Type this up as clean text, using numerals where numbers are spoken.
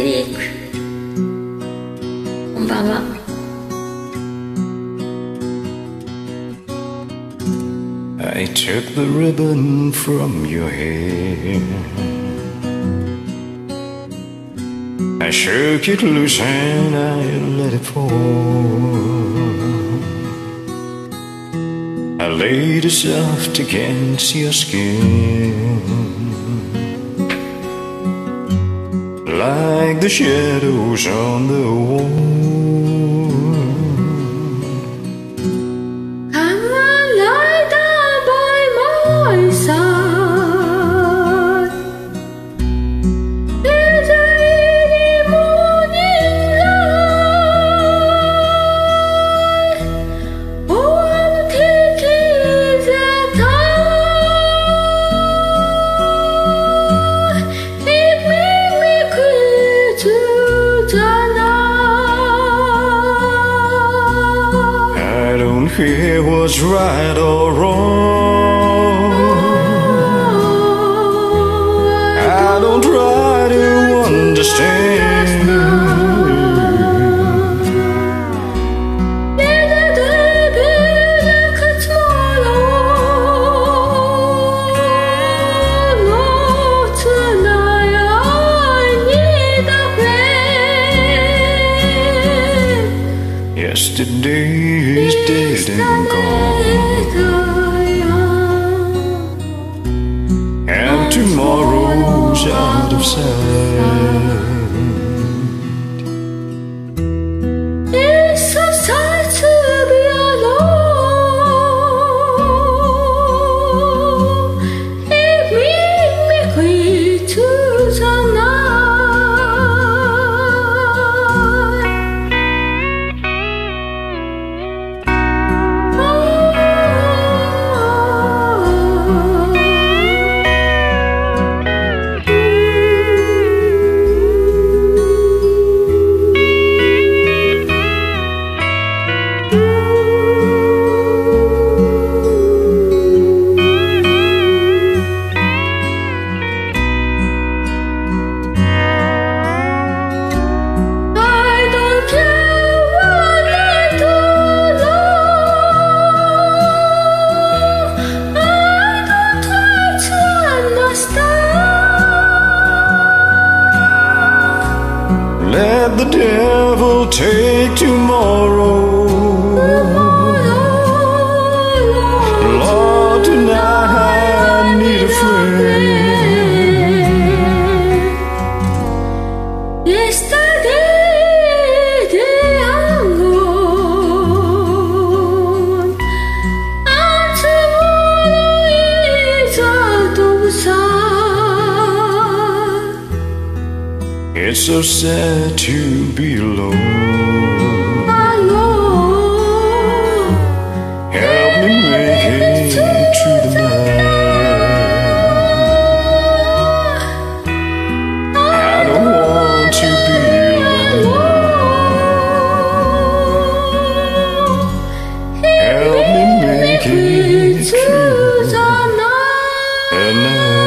リークこんばんは。 I took the ribbon from your hair, I shook it loose and I let it fall. I laid it soft against your skin, like the shadows on the wall. Come and lie down by my side in the early morning light. Oh, I'm taking the time. It made me clear to the night. I don't care what's right or wrong, I don't try to understand. Yesterday is dead and gone, and tomorrow's out of sight. It's so sad to be alone. It made me clear to the night. Let the devil take tomorrow. Lord, tonight I need a friend. Yesterday they are gone, and tomorrow is out of sight. It's so sad to be alone. Alone, Help me make it through the night. I don't want to be alone. Help me make it through the night.